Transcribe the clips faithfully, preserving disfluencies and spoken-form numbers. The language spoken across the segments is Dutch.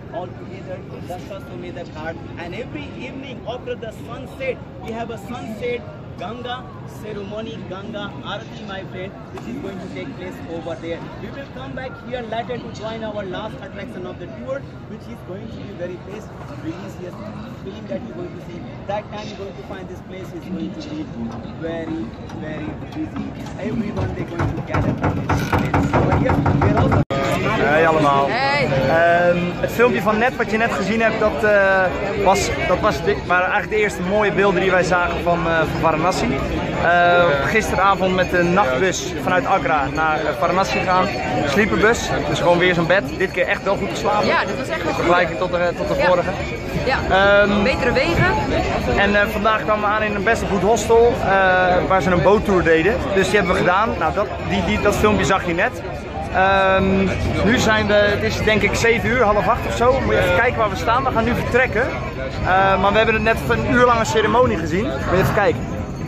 all together, Dashaswamedha Ghat. And every evening after the sunset, we have a sunset Ganga ceremony, Ganga Arati, my friend, which is going to take place over there. We will come back here later to join our last attraction of the tour, which is going to be very best, delicious feeling that you're going to see. That time you're going to find this place is going to be very, very busy. Everyone they're going to gather to this place. So here, we're also... Hey allemaal. Hey. Um, het filmpje van net wat je net gezien hebt, dat, uh, was, dat was de, waren eigenlijk de eerste mooie beelden die wij zagen van, uh, van Varanasi. Uh, gisteravond met de nachtbus vanuit Agra naar uh, Varanasi gegaan. Sleeperbus, dus gewoon weer zo'n bed. Dit keer echt wel goed geslapen. Ja, dit was echt wel goed. Vergelijking tot de, tot de ja. vorige. Ja, um, betere wegen. En uh, vandaag kwamen we aan in een best goed hostel uh, waar ze een boottour deden. Dus die hebben we gedaan. Nou, dat, die, die, dat filmpje zag je net. Um, nu zijn we, het is denk ik zeven uur, half acht of zo. Moet je even kijken waar we staan. We gaan nu vertrekken. Uh, maar we hebben net een uur lange ceremonie gezien. Moet je even kijken.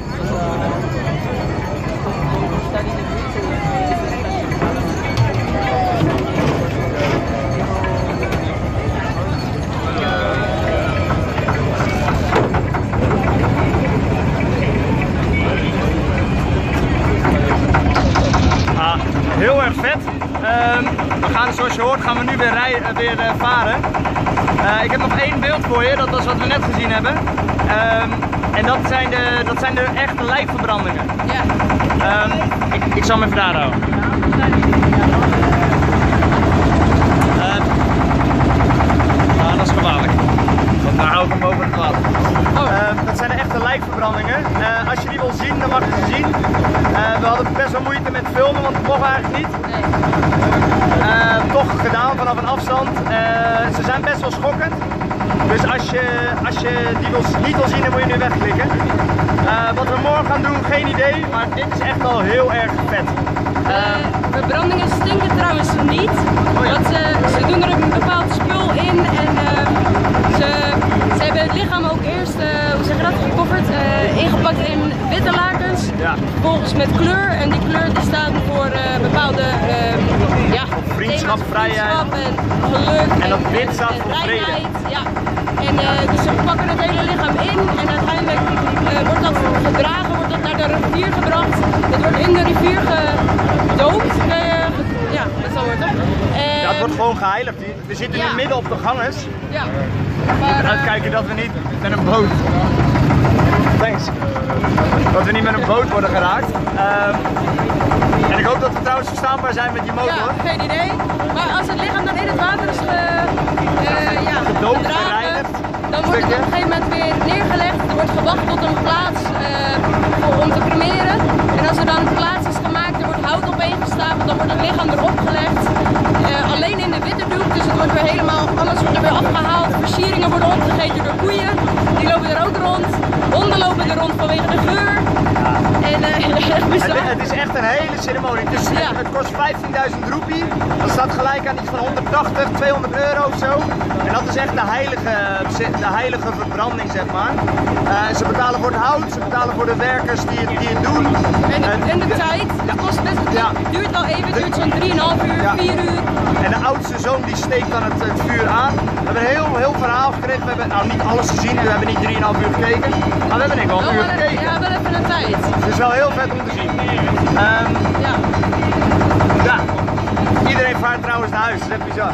Heel erg vet. Um, we gaan, zoals je hoort, gaan we nu weer, rijden, weer uh, varen. Uh, ik heb nog één beeld voor je, dat was wat we net gezien hebben. Um, en dat zijn, de, dat zijn de echte lijkverbrandingen. Ja. Um, ik, ik zal hem even daar houden. Uh, ah, dat is gevaarlijk. Want dan hou ik hem boven het water. Oh. Uh, dat zijn de echte lijkverbrandingen. Uh, als je die wil zien, dan mag je ze zien. Uh, we hadden best wel moeite met filmen, want het mocht eigenlijk niet. Nee. Uh, toch gedaan vanaf een afstand. Uh, ze zijn best wel schokkend. Dus als je, als je die wil, niet wil zien, dan moet je nu wegklikken. Uh, wat we morgen gaan doen, geen idee, maar dit is echt wel heel erg vet. Uh, de verbrandingen stinken trouwens niet, oh ja. want ze, ze doen er een bepaald spul in en uh, ze, ze hebben het lichaam ook eerst, uh, hoe zeg je dat, gecoverd, uh, ingepakt in witte lakens, ja. Vervolgens met kleur en die kleur die staat voor uh, bepaalde uh, ja, vriendschap, vrijheid en geluk en dat wit staat voor reinheid. Ja. En uh, dus ze pakken het hele lichaam in en uiteindelijk uh, wordt dat gedragen, wordt dat naar de rivier gebracht. Dat wordt in de rivier gedoopt. Uh, ja, dat zal worden. Uh, ja, het wordt gewoon geheiligd. We zitten ja. nu midden op de ganges. Ja. Maar, uh, uitkijken dat we niet met een boot. Thanks. Dat we niet met een boot worden geraakt. Um, en ik hoop dat we trouwens verstaanbaar zijn met die motor. Ja, geen idee. Maar als het lichaam dan in het water is ge, uh, ja, gedoopt, gedragen, dan wordt het op een gegeven moment weer neergelegd. Er wordt gewacht tot een plaats uh, om te cremeren. En als er dan een plaats is gemaakt, er wordt hout opeengestapeld, dan wordt het lichaam erop gelegd. Uh, alleen in de witte doek, dus het wordt weer helemaal, alles wordt er weer afgehaald. Versieringen worden opgegeten door koeien, die lopen er ook rond. Honden lopen er rond vanwege de geur. En, uh, het, het is echt een hele ceremonie. Dus ja. het, het kost vijftienduizend roepie. Dat staat gelijk aan iets van honderdtachtig, tweehonderd euro of zo. En dat is echt de heilige, de heilige verbranding, zeg maar. Uh, ze betalen voor het hout, ze betalen voor de werkers die het, die het doen. En de, en de tijd, dat kost best wel, ja. Het duurt al even, het duurt zo'n drieënhalf uur, ja. vier uur. En de oudste zoon die steekt dan het, het vuur aan. We hebben een heel, heel verhaal gekregen. We hebben nou niet alles gezien, we hebben niet drieënhalf uur gekeken. Maar we hebben denk ik wel een uur gekeken. Ja, wel even een tijd. Het is wel heel vet om te zien. Um, ja. ja. Iedereen vaart trouwens naar huis, dat is echt bizar.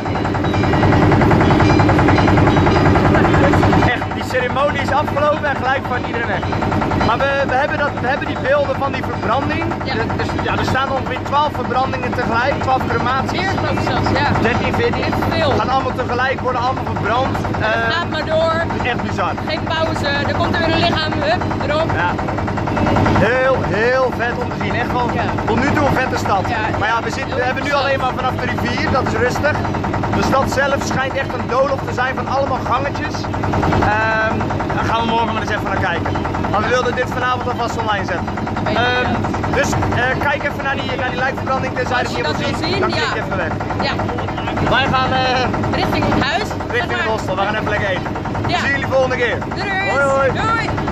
Echt, die ceremonie is afgelopen en gelijk vaart iedereen weg. Maar we, we, hebben dat, we hebben die beelden van die verbranding. Ja. Dus, ja, er staan ongeveer twaalf verbrandingen tegelijk, twaalf crematies. Meer geloof ik zelfs, ja. dertien, veertien. Veel. Gaan allemaal tegelijk, worden allemaal verbrand. Het uh, gaat maar door. Echt bizar. Geen pauze, er komt er weer een lichaam, hup, erop. Ja. Heel, heel vet om te zien. Echt wel ja. tot nu toe een vette stad. Ja, maar ja, we, zitten, we hebben nu alleen maar vanaf de rivier, dat is rustig. De stad zelf schijnt echt een doolhof te zijn van allemaal gangetjes. Um, daar gaan we morgen maar eens even naar kijken. Maar we wilden dit vanavond alvast online zetten. Um, dus uh, kijk even naar die, naar die lijkverbranding, tenzij je het niet wil zien, dan klik je even weg. Ja. Wij gaan uh, richting het huis. Richting het hostel, we gaan even lekker eten. Ja. Zie jullie volgende keer. Doei. Hoi hoi. Doei.